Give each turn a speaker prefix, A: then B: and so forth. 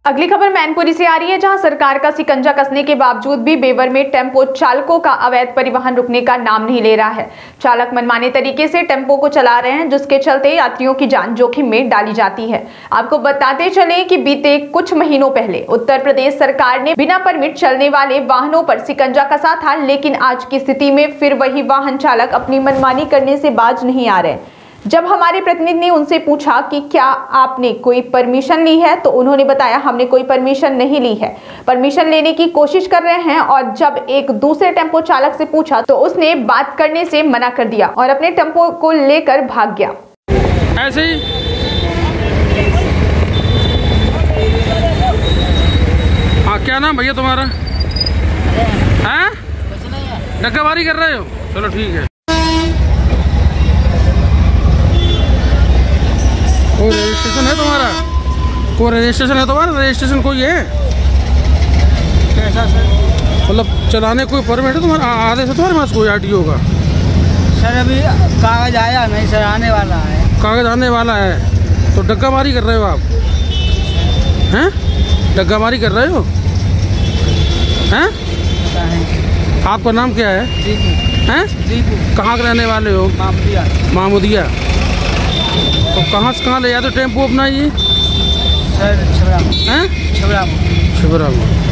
A: अगली खबर मैनपुरी से आ रही है, जहां सरकार का शिकंजा कसने के बावजूद भी बेवर में टेम्पो चालकों का अवैध परिवहन रुकने का नाम नहीं ले रहा है। चालक मनमाने तरीके से टेम्पो को चला रहे हैं, जिसके चलते यात्रियों की जान जोखिम में डाली जाती है। आपको बताते चले कि बीते कुछ महीनों पहले उत्तर प्रदेश सरकार ने बिना परमिट चलने वाले वाहनों पर शिकंजा कसा था, लेकिन आज की स्थिति में फिर वही वाहन चालक अपनी मनमानी करने से बाज नहीं आ रहे। जब हमारे प्रतिनिधि ने उनसे पूछा कि क्या आपने कोई परमिशन ली है, तो उन्होंने बताया हमने कोई परमिशन नहीं ली है, परमिशन लेने की कोशिश कर रहे हैं। और जब एक दूसरे टेम्पो चालक से पूछा तो उसने बात करने से मना कर दिया और अपने टेम्पो को लेकर भाग गया।
B: ऐसे ही क्या नाम भैया तुम्हारा? हैं? डक्काबारी कर रहे हो? चलो ठीक है। कोई रजिस्ट्रेशन है तुम्हारा? कोई रजिस्ट्रेशन है तुम्हारा? रजिस्ट्रेशन कोई है?
C: कैसा सर?
B: मतलब चलाने कोई परमिट है तुम्हारा? आधे से तुम्हारे पास कोई आरटीओ का?
C: सर अभी कागज आया नहीं सर, आने वाला है।
B: कागज आने वाला है तो डक्कामारी कर रहे हो आप? हैं? डक्कामारी कर रहे हो? हैं? आपका नाम क्या है?
C: दीपू।
B: हैं?
C: दीपू।
B: कहाँ के रहने वाले हो?
C: मामूदिया।
B: मामूदिया। तो कहाँ से कहाँ ले जाते हो टेम्पो अपना ये?
C: सर छिबरामऊ।
B: हैं?
C: छिबरामऊ।
B: छिबरामऊ।